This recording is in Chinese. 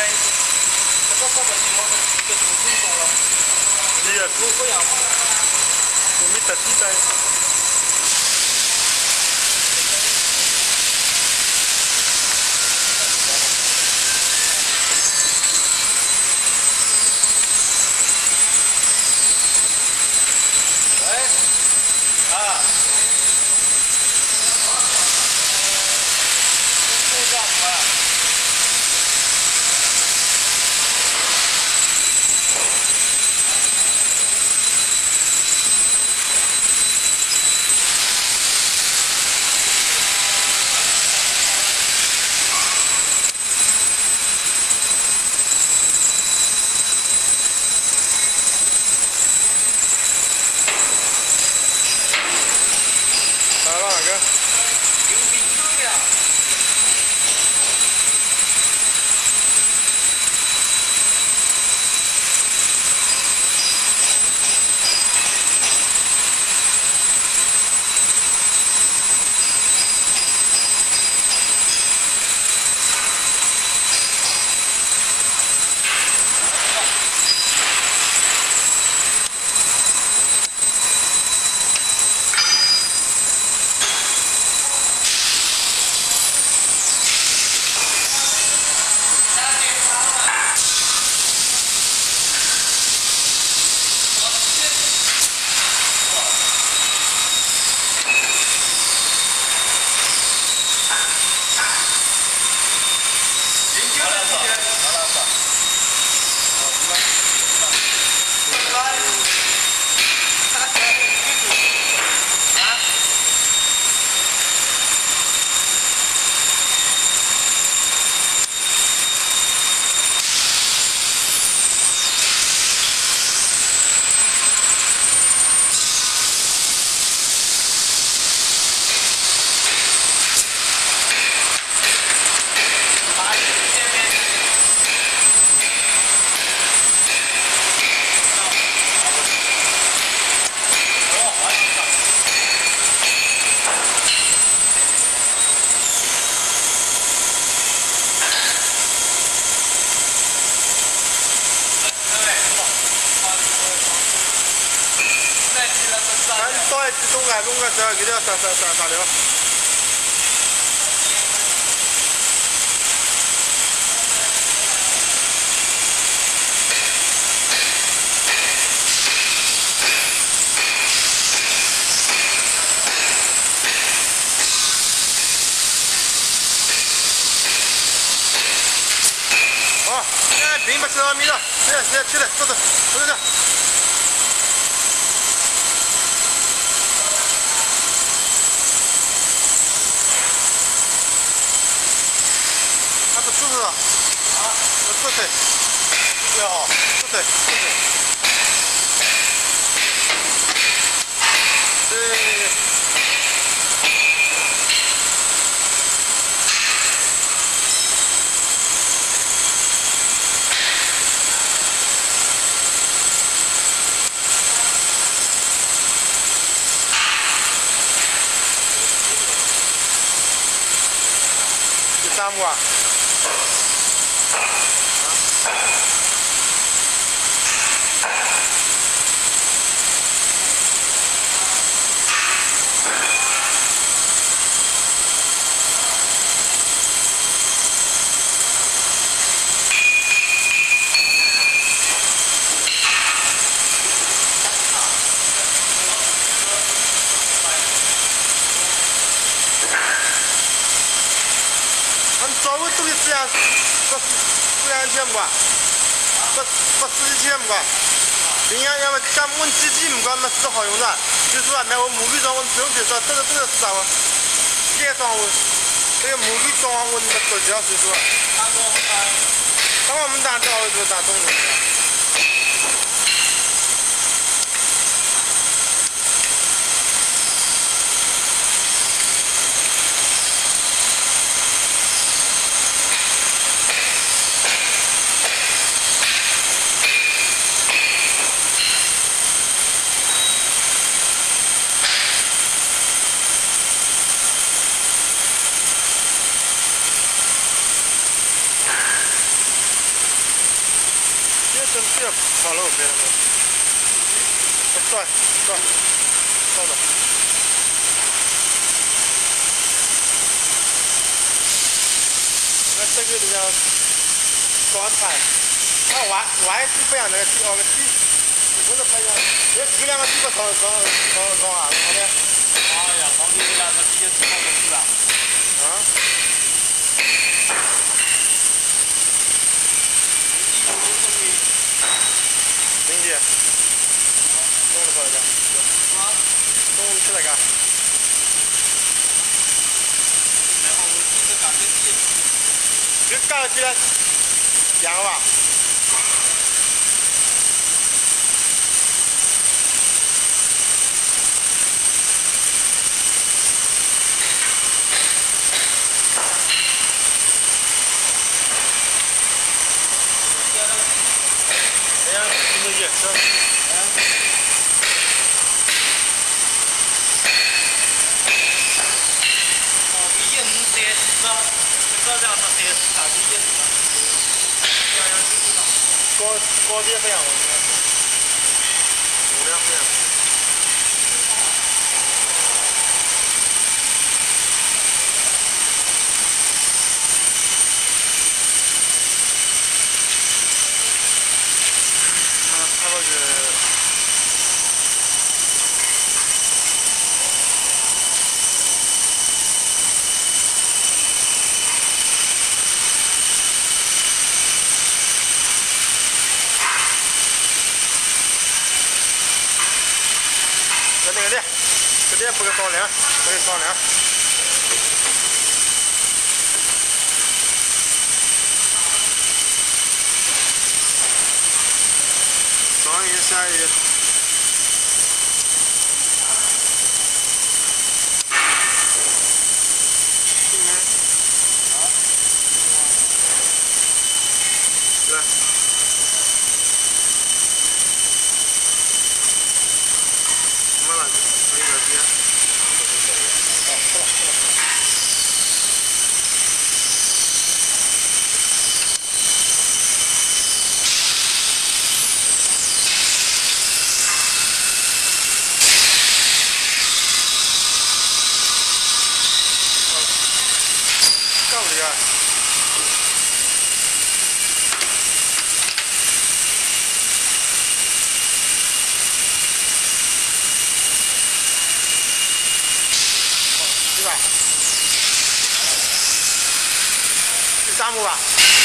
这个根本情况是一个主品种了。 是啊， 不养。 我们特地的。 中间只要给它撒掉。好，现在平把车上米了，起来，走。 是啊，这腿，对哦，这腿，对。第三幕啊。 稍微多一这样，不两千不？不4千不？人家要么咱们机器不管么是好用的，就是说买我木皮装我不用介绍，这个是啥哇？也装我，这个木皮装我你不交税是吧？当我们打到就打动了。 真不要跑路边了。转，到了。那这个叫高菜，那还是不一样那个地个地，不是不一样。这两个地不高啊，好的。 哎呀，皇帝这两个直接吃好东西了。 啊？林姐，中午吃那个？ 啊？ 中午吃那个？ 然后我记得感觉这干起来凉吧？哎呀，这么热，高低不一样，我觉得重量不一样。它那个。这边不给着凉，不给着凉。上雨下雨。对。什么了？可以了，爹。够了呀。对吧？第三步吧。